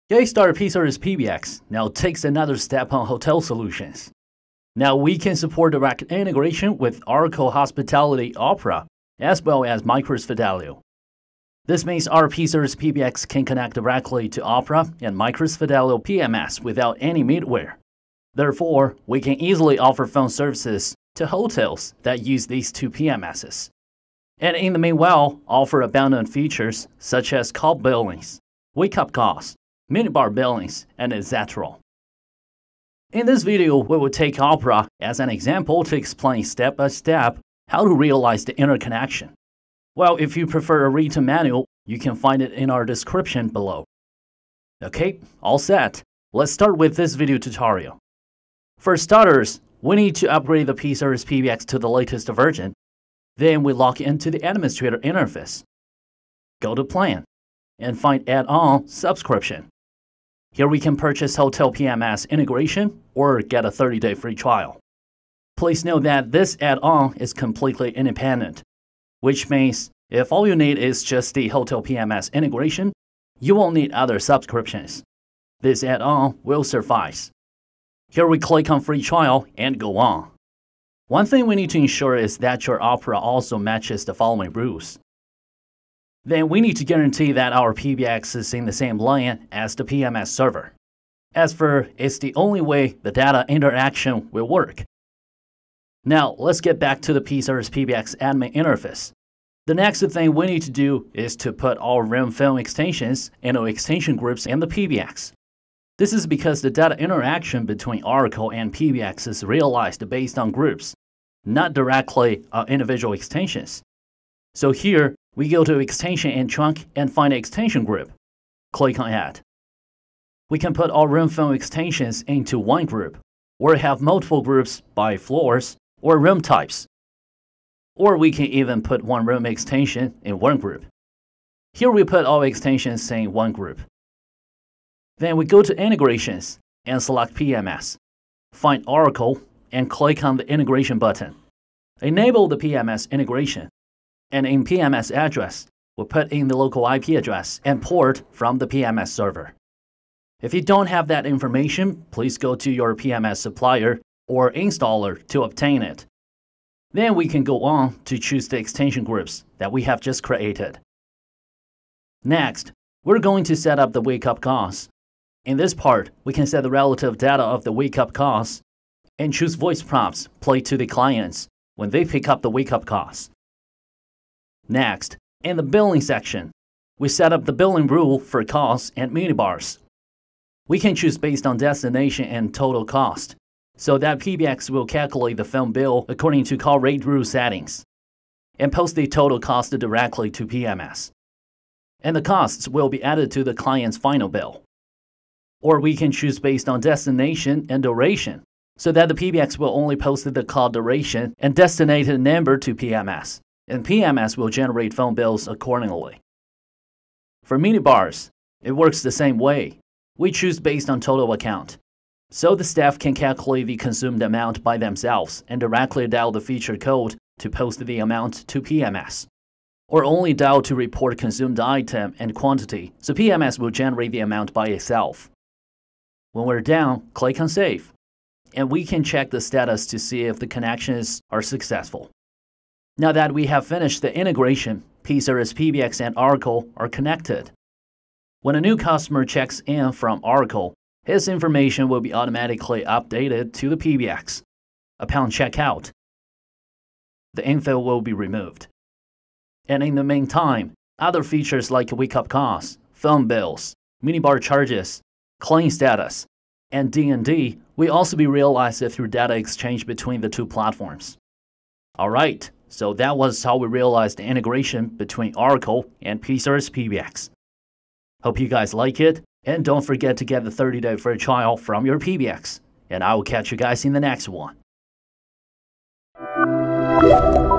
K-Star PService PBX now takes another step on hotel solutions. Now we can support direct integration with Oracle Hospitality Opera as well as Microsoft Fidelio. This means our PService PBX can connect directly to Opera and Microsoft Fidelio PMS without any middleware. Therefore, we can easily offer phone services to hotels that use these two PMSs. And in the meanwhile, offer abundant features such as call billings, wake-up costs, Minibar billings, and etc. In this video, we will take Opera as an example to explain step-by-step how to realize the interconnection. Well, if you prefer a written manual, you can find it in our description below. Okay, all set. Let's start with this video tutorial. For starters, we need to upgrade the PService PBX to the latest version. Then we log into the administrator interface. Go to Plan and find Add-on Subscription. Here we can purchase Hotel PMS integration or get a 30-day free trial. Please note that this add-on is completely independent, which means if all you need is just the Hotel PMS integration, you won't need other subscriptions. This add-on will suffice. Here we click on free trial and go on. One thing we need to ensure is that your Opera also matches the following rules. Then we need to guarantee that our PBX is in the same LAN as the PMS server, as for it's the only way the data interaction will work. Now let's get back to the PService PBX admin interface. The next thing we need to do is to put all RIM film extensions into extension groups in the PBX. This is because the data interaction between Oracle and PBX is realized based on groups, not directly on individual extensions. So here, we go to Extension and Trunk and find Extension Group. Click on Add. We can put all RIM film extensions into one group, or have multiple groups by floors or RIM types. Or we can even put one RIM extension in one group. Here we put all extensions in one group. Then we go to Integrations and select PMS. Find Oracle and click on the Integration button. Enable the PMS integration. And in PMS address, we'll put in the local IP address and port from the PMS server. If you don't have that information, please go to your PMS supplier or installer to obtain it. Then we can go on to choose the extension groups that we have just created. Next, we're going to set up the wake-up costs. In this part, we can set the relative data of the wake-up costs and choose voice prompts played to the clients when they pick up the wake-up costs. Next, in the billing section, we set up the billing rule for costs and minibars. We can choose based on destination and total cost, so that PBX will calculate the film bill according to call rate rule settings, and post the total cost directly to PMS. And the costs will be added to the client's final bill. Or we can choose based on destination and duration, so that the PBX will only post the call duration and designated number to PMS, and PMS will generate phone bills accordingly. For minibars, it works the same way. We choose based on total account, so the staff can calculate the consumed amount by themselves and directly dial the feature code to post the amount to PMS. Or only dial to report consumed item and quantity, so PMS will generate the amount by itself. When we're done, click on Save, and we can check the status to see if the connections are successful. Now that we have finished the integration, PService PBX and Oracle are connected. When a new customer checks in from Oracle, his information will be automatically updated to the PBX. Upon checkout, the info will be removed. And in the meantime, other features like wake-up costs, phone bills, minibar charges, claim status, and D&D will also be realized through data exchange between the two platforms. Alright, so that was how we realized the integration between Oracle and PService PBX. Hope you guys like it, and don't forget to get the 30-day free trial from your PBX. And I will catch you guys in the next one.